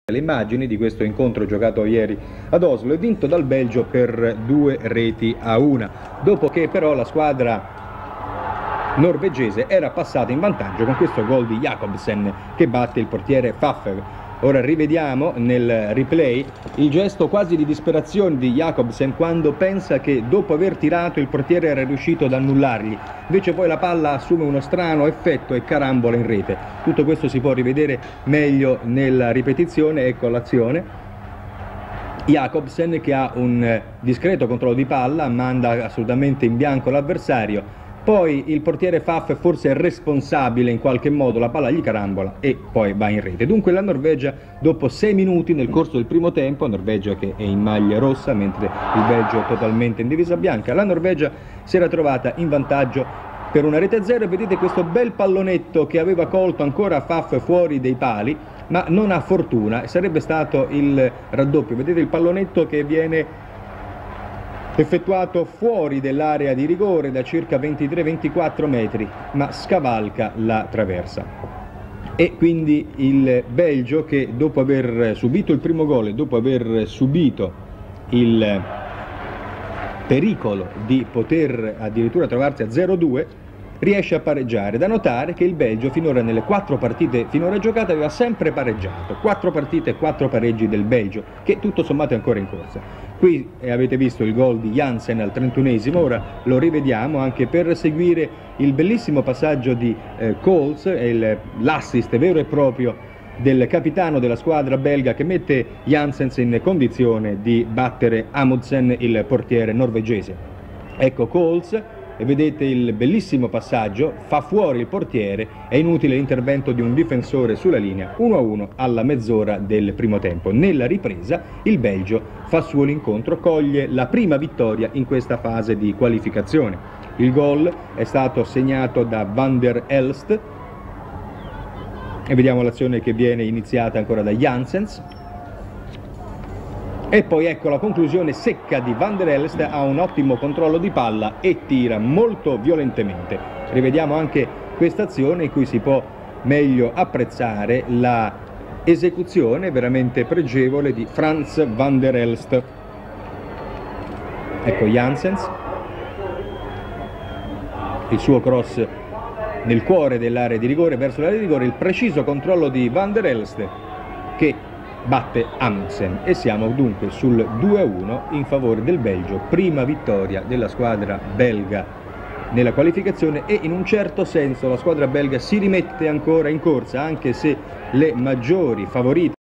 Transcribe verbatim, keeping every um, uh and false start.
le immagini di questo incontro giocato ieri ad Oslo e vinto dal Belgio per due reti a una, dopo che però la squadra norvegese era passata in vantaggio con questo gol di Jacobsen che batte il portiere Pfaff. Ora rivediamo nel replay il gesto quasi di disperazione di Jacobsen quando pensa che dopo aver tirato il portiere era riuscito ad annullargli, invece poi la palla assume uno strano effetto e carambola in rete. Tutto questo si può rivedere meglio nella ripetizione. Ecco l'azione. Jacobsen che ha un discreto controllo di palla, manda assolutamente in bianco l'avversario. Poi il portiere Pfaff forse è responsabile in qualche modo, la palla gli carambola e poi va in rete. Dunque la Norvegia dopo sei minuti nel corso del primo tempo, Norvegia che è in maglia rossa mentre il Belgio è totalmente in divisa bianca, la Norvegia si era trovata in vantaggio per una rete a zero e vedete questo bel pallonetto che aveva colto ancora Pfaff fuori dei pali, ma non ha fortuna, sarebbe stato il raddoppio. Vedete il pallonetto che viene effettuato fuori dell'area di rigore da circa ventitré ventiquattro metri, ma scavalca la traversa. E quindi il Belgio che dopo aver subito il primo gol e dopo aver subito il pericolo di poter addirittura trovarsi a zero due riesce a pareggiare. Da notare che il Belgio finora nelle quattro partite finora giocate aveva sempre pareggiato, quattro partite e quattro pareggi del Belgio, che tutto sommato è ancora in corsa. Qui avete visto il gol di Jansen al trentunesimo, ora lo rivediamo anche per seguire il bellissimo passaggio di eh, Coles, l'assist vero e proprio del capitano della squadra belga che mette Jansen in condizione di battere Amundsen, il portiere norvegese. Ecco Coles. E vedete il bellissimo passaggio, fa fuori il portiere, è inutile l'intervento di un difensore sulla linea, uno a uno alla mezz'ora del primo tempo. Nella ripresa il Belgio fa suo l'incontro, coglie la prima vittoria in questa fase di qualificazione. Il gol è stato segnato da Van der Elst e vediamo l'azione che viene iniziata ancora da Janssens. E poi ecco la conclusione secca di Van der Elst, ha un ottimo controllo di palla e tira molto violentemente. Rivediamo anche questa azione in cui si può meglio apprezzare la esecuzione veramente pregevole di Frans Van der Elst. Ecco Janssens, il suo cross nel cuore dell'area di rigore, verso l'area di rigore, il preciso controllo di Van der Elst che batte Amundsen e siamo dunque sul due a uno in favore del Belgio, prima vittoria della squadra belga nella qualificazione e in un certo senso la squadra belga si rimette ancora in corsa, anche se le maggiori favorite